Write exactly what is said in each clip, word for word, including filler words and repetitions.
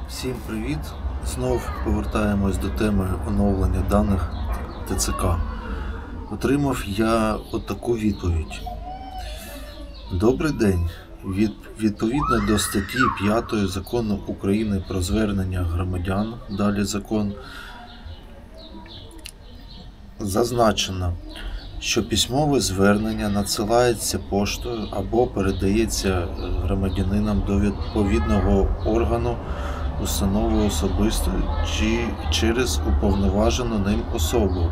Всім привіт! Знов повертаємось до теми оновлення даних ТЦК. Отримав я отаку відповідь. Добрий день! Від, відповідно до статті п'ятої Закону України про звернення громадян, далі закон, зазначено, що письмове звернення надсилається поштою або передається громадянинам до відповідного органу, установи особисто чи через уповноважену ним особу,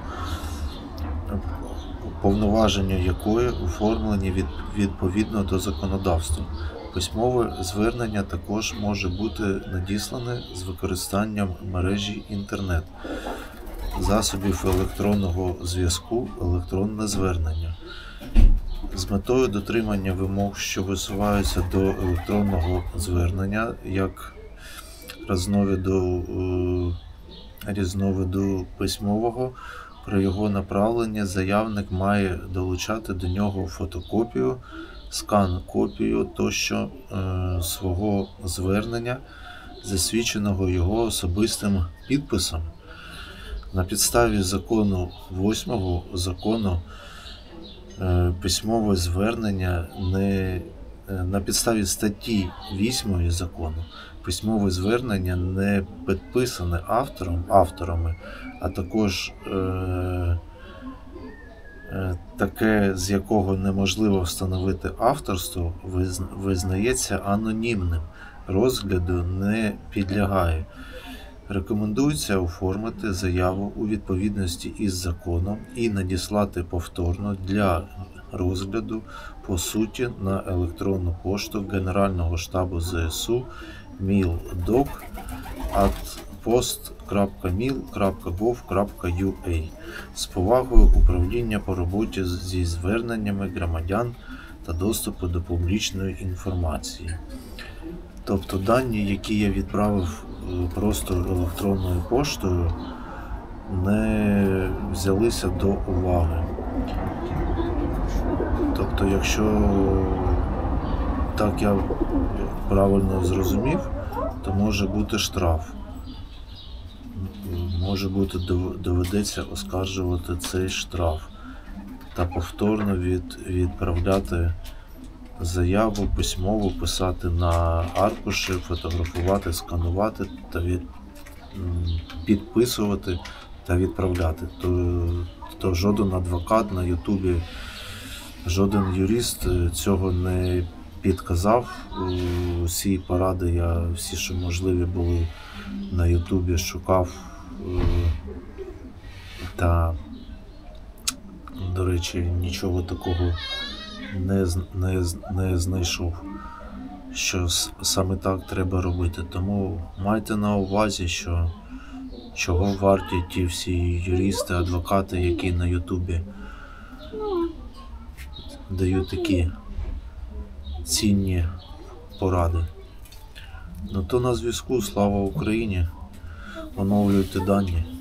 повноваження якої оформлені від, відповідно до законодавства. Письмове звернення також може бути надіслане з використанням мережі інтернет, засобів електронного зв'язку, електронне звернення. З метою дотримання вимог, що висуваються до електронного звернення, як різновиду, різновиду письмового, при його направленні заявник має долучати до нього фотокопію, скан копію тощо е, свого звернення, засвідченого його особистим підписом. На підставі закону восьмого закону е, письмове звернення не на підставі статті восьмої закону письмове звернення не підписане автором, авторами, а також е, е, таке, з якого неможливо встановити авторство, визнається анонімним, розгляду не підлягає. Рекомендується оформити заяву у відповідності із законом і надіслати повторно для розгляду по суті на електронну пошту Генерального штабу ЗСУ мілдок ат пост крапка міл крапка гов крапка ю а з повагою управління по роботі зі зверненнями громадян та доступу до публічної інформації. Тобто дані, які я відправив просто електронною поштою, не взялися до уваги. Тобто, якщо так я правильно зрозумів, то може бути штраф. Може бути, доведеться оскаржувати цей штраф та повторно від, відправляти заяву письмово, писати на аркуші, фотографувати, сканувати та від, підписувати та відправляти. То, то жоден адвокат на Ютубі, жоден юрист цього не підказав. Усі поради я, всі, що можливі були на Ютубі, шукав та, до речі, нічого такого не, не, не знайшов, що саме так треба робити. Тому майте на увазі, що чого варті ті всі юристи, адвокати, які на Ютубі дають такі цінні поради. Ну то на зв'язку. Слава Україні! Оновлюйте дані.